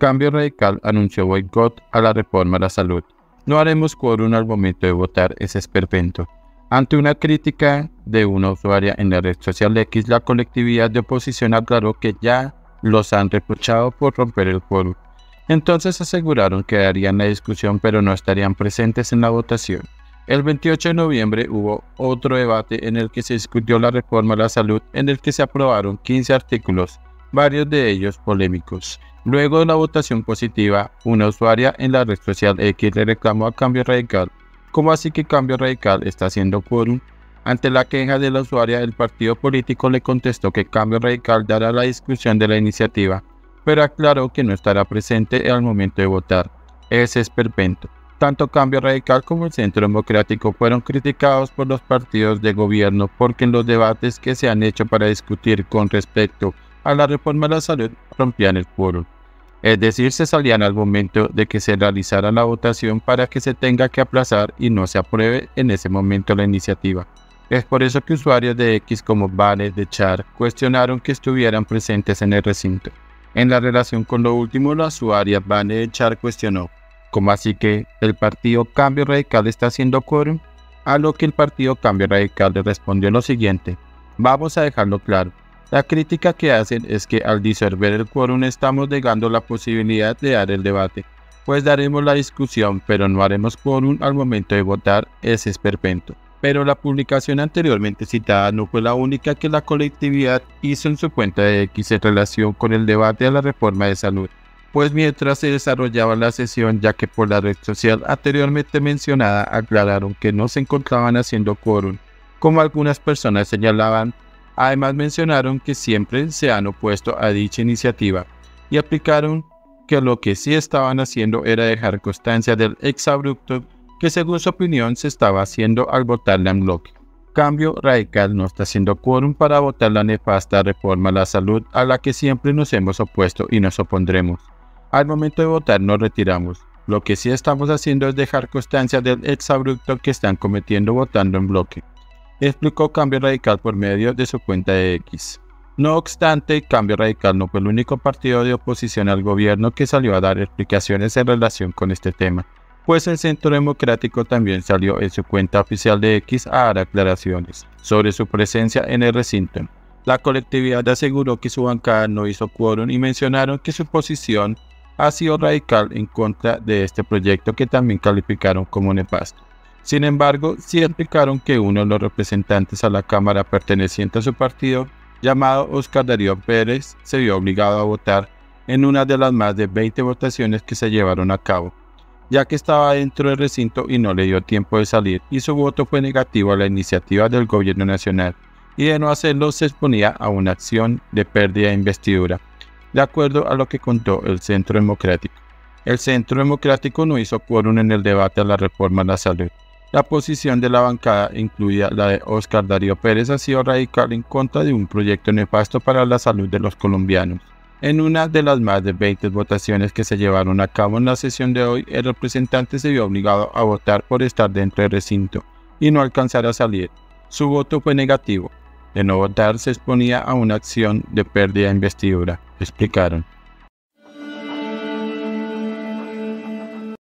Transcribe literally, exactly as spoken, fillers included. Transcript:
Cambio Radical anunció boicot a la reforma a la salud. No haremos quórum al momento de votar ese esperpento. Ante una crítica de una usuaria en la red social X, la colectividad de oposición aclaró que ya los han reprochado por romper el quórum. Entonces aseguraron que darían la discusión pero no estarían presentes en la votación. El veintiocho de noviembre hubo otro debate en el que se discutió la reforma a la salud, en el que se aprobaron quince artículos, varios de ellos polémicos. Luego de la votación positiva, una usuaria en la red social X le reclamó a Cambio Radical. ¿Cómo así que Cambio Radical está haciendo quórum? Ante la queja de la usuaria, el partido político le contestó que Cambio Radical dará la discusión de la iniciativa, pero aclaró que no estará presente al momento de votar. Ese esperpento. Tanto Cambio Radical como el Centro Democrático fueron criticados por los partidos de gobierno porque en los debates que se han hecho para discutir con respecto a la reforma de la salud rompían el quórum. Es decir, se salían al momento de que se realizara la votación para que se tenga que aplazar y no se apruebe en ese momento la iniciativa. Es por eso que usuarios de X como Vale de Char cuestionaron que estuvieran presentes en el recinto. En la relación con lo último, la usuaria Vale de Char cuestionó: ¿cómo así que el partido Cambio Radical está haciendo quórum? A lo que el partido Cambio Radical le respondió lo siguiente: vamos a dejarlo claro. La crítica que hacen es que al disolver el quórum estamos negando la posibilidad de dar el debate, pues daremos la discusión pero no haremos quórum al momento de votar ese esperpento. Pero la publicación anteriormente citada no fue la única que la colectividad hizo en su cuenta de X en relación con el debate de la reforma de salud, pues mientras se desarrollaba la sesión, ya que por la red social anteriormente mencionada aclararon que no se encontraban haciendo quórum, como algunas personas señalaban. Además mencionaron que siempre se han opuesto a dicha iniciativa y aplicaron que lo que sí estaban haciendo era dejar constancia del exabrupto que según su opinión se estaba haciendo al votarla en bloque. Cambio Radical no está haciendo quórum para votar la nefasta reforma a la salud a la que siempre nos hemos opuesto y nos opondremos. Al momento de votar nos retiramos. Lo que sí estamos haciendo es dejar constancia del exabrupto que están cometiendo votando en bloque, explicó Cambio Radical por medio de su cuenta de X. No obstante, Cambio Radical no fue el único partido de oposición al gobierno que salió a dar explicaciones en relación con este tema, pues el Centro Democrático también salió en su cuenta oficial de X a dar aclaraciones sobre su presencia en el recinto. La colectividad aseguró que su bancada no hizo quórum y mencionaron que su posición ha sido radical en contra de este proyecto que también calificaron como nefasto. Sin embargo, sí explicaron que uno de los representantes a la Cámara perteneciente a su partido, llamado Óscar Darío Pérez, se vio obligado a votar en una de las más de veinte votaciones que se llevaron a cabo, ya que estaba dentro del recinto y no le dio tiempo de salir, y su voto fue negativo a la iniciativa del gobierno nacional, y de no hacerlo se exponía a una acción de pérdida de investidura, de acuerdo a lo que contó el Centro Democrático. El Centro Democrático no hizo quórum en el debate a la reforma a la salud. La posición de la bancada, incluida la de Óscar Darío Pérez, ha sido radical en contra de un proyecto nefasto para la salud de los colombianos. En una de las más de veinte votaciones que se llevaron a cabo en la sesión de hoy, el representante se vio obligado a votar por estar dentro del recinto y no alcanzar a salir. Su voto fue negativo. De no votar se exponía a una acción de pérdida de investidura, explicaron.